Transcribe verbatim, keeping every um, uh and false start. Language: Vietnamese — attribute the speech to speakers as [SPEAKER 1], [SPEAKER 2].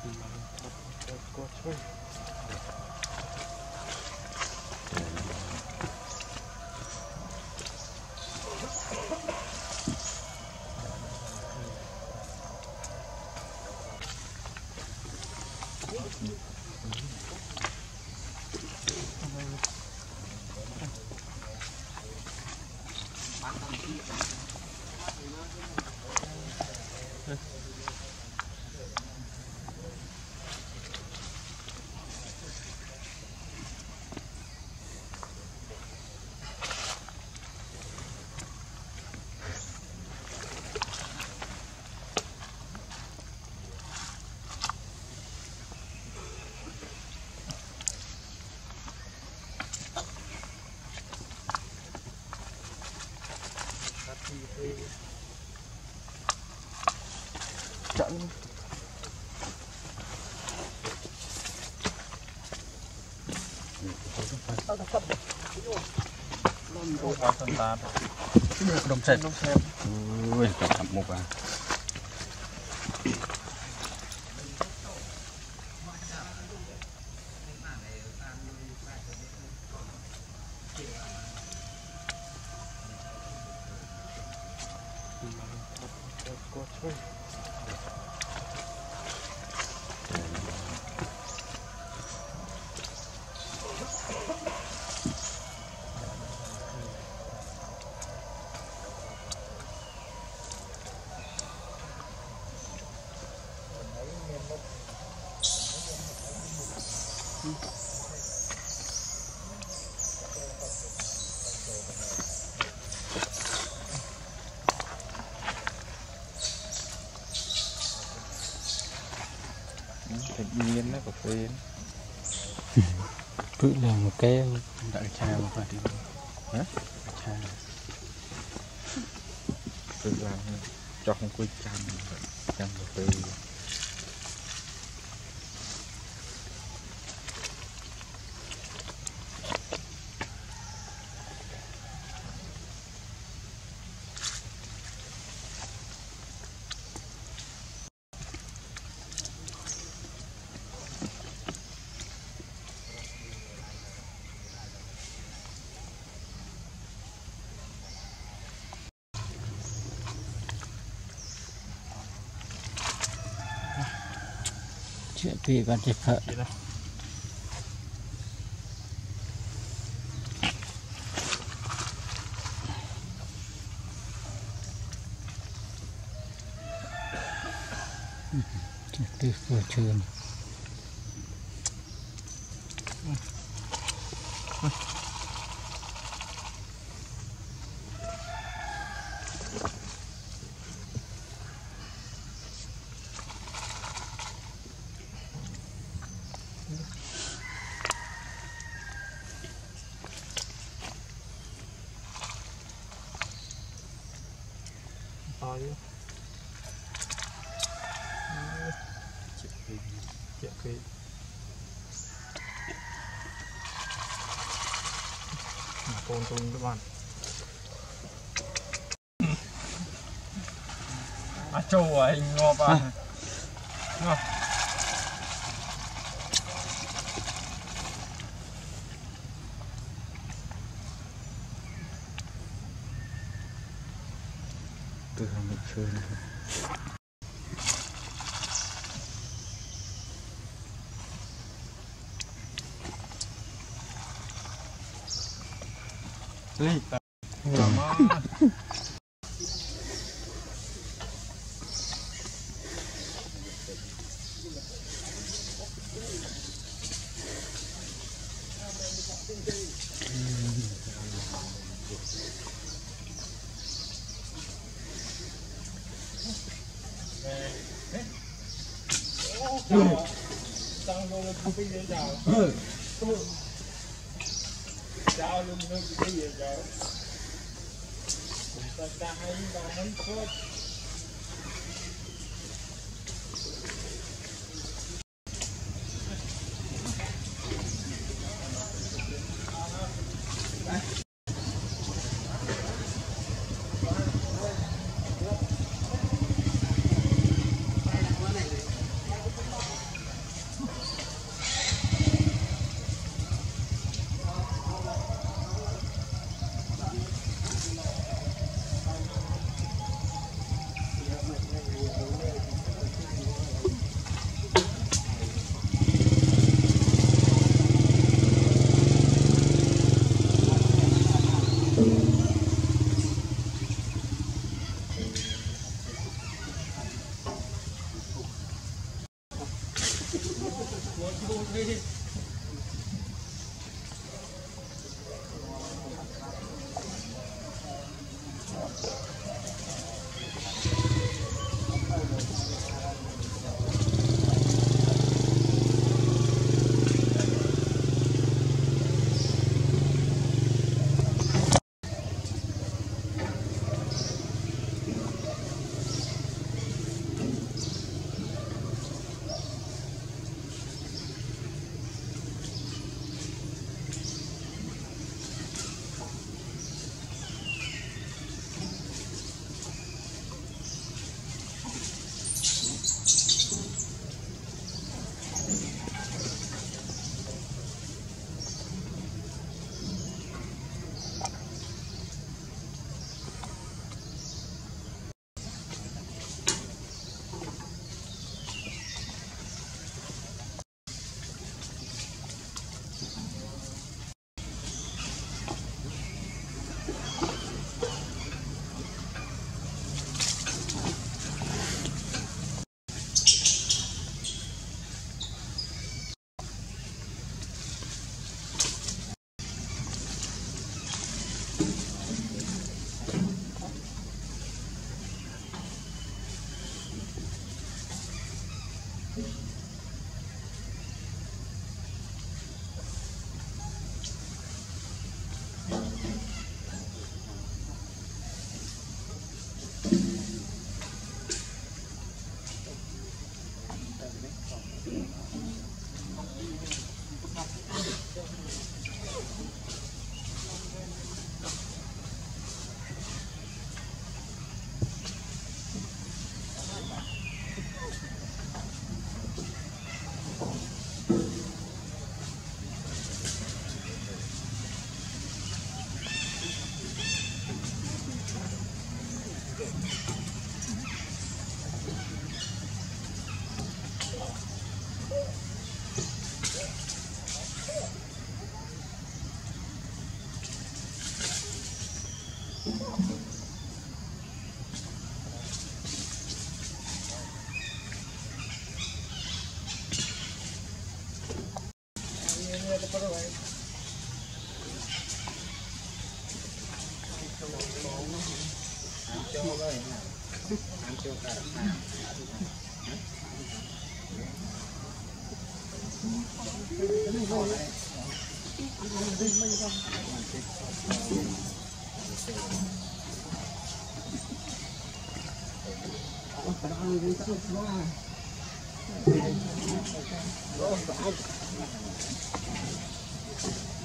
[SPEAKER 1] trận
[SPEAKER 2] đồng sệt ui cặp một à
[SPEAKER 1] thành nhiên nó có phê
[SPEAKER 3] cứ là một cái
[SPEAKER 2] đại cha một vài đi hả cha
[SPEAKER 1] tự làm cho không quên chăm chăm một phê
[SPEAKER 3] chuyện tùy bạn chụp phở từ cửa trường
[SPEAKER 1] to chứ chuyện khi con tung các bạn à trâu à hình ngọt à ngọt từ hàng một sơn Lý chào luôn nó cái gì vậy ta ta hay ta hay phốt
[SPEAKER 4] Hãy subscribe cho kênh Ghiền Mì Gõ để không bỏ lỡ những video hấp dẫn.